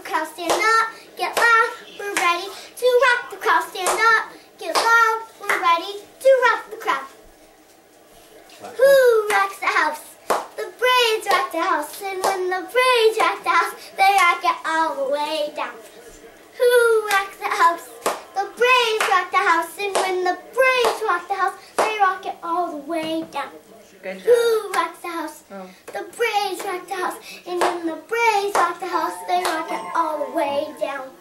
crowd, stand up, get loud, we're ready to rock the crowd. Stand up, get loud, we're ready to rock the crowd. Who rocks the house? The Braves rock the house, and when the Braves rock the house, they rock it all the way down. Who rocks the house? The Braves rock the house, and when the Braves rock the house, they rock it all the way down. Good job. Who rocks the house? Oh. The Braves rock the house, and when the Braves rock the house, they rock it all the way down.